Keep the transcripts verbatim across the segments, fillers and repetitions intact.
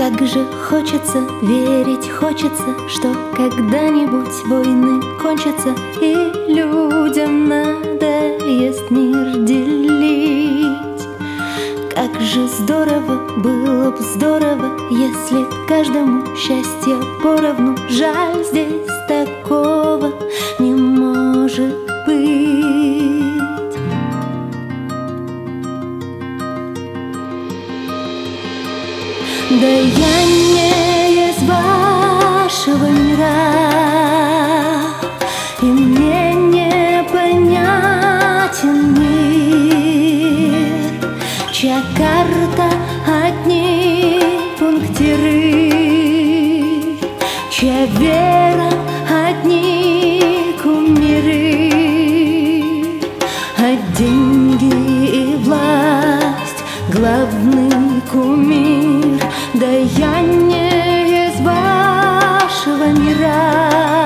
Как же хочется верить, хочется, что когда-нибудь войны кончатся, и людям надоест мир делить. Как же здорово, было бы здорово, если каждому счастье поровну. Жаль, здесь такого не может быть. Да я не из вашего мира, и мне не понятен мир, чья карта одни пунктиры, чья вера одни кумиры, а деньги и власть главный кумир. Да я не из вашего мира,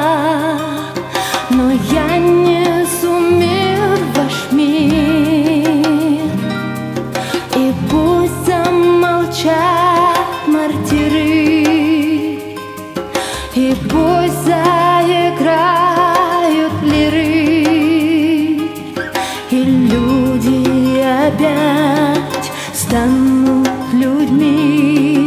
но я не сумер ваш мир. И пусть замолчат мартиры, и пусть заиграют лиры, и люди опять станут людьми.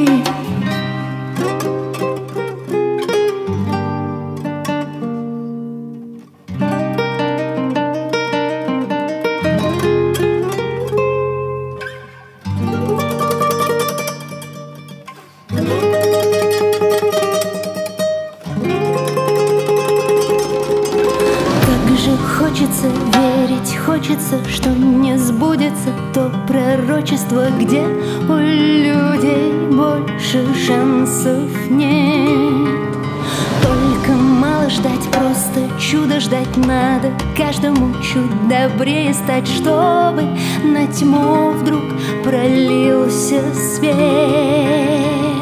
Хочется верить, хочется, что не сбудется то пророчество, где у людей больше шансов нет. Только мало ждать, просто чудо ждать надо, каждому чуть добрее стать, чтобы на тьму вдруг пролился свет.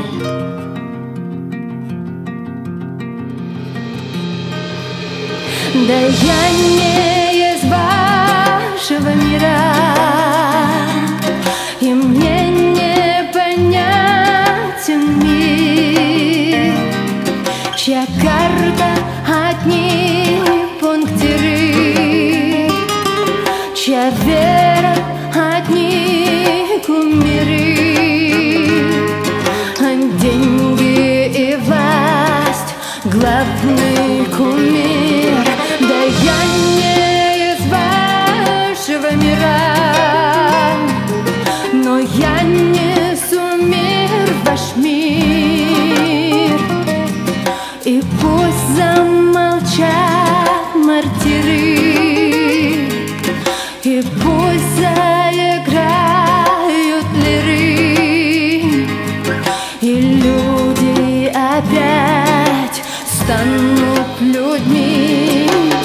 Да я не из вашего мира, и мне не понятен мир, чья карта одни пунктиры, чья вера одни кумиры, а деньги и власть главный кумир. Да я не из вашего мира, но я не сумер ваш мир. И пусть замолчат мартиры, и пусть заиграют лиры, и люди опять станут людьми.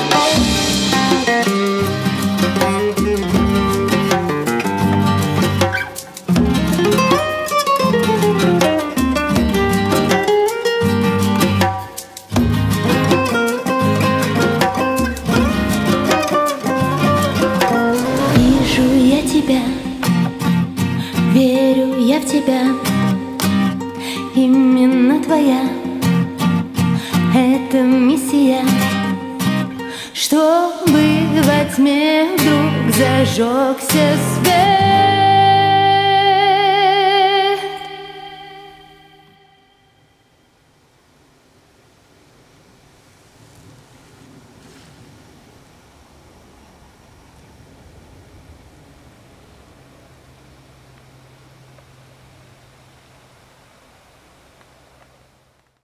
Вижу я тебя, верю я в тебя, именно твоя это миссия, чтобы во тьме вдруг зажегся свет.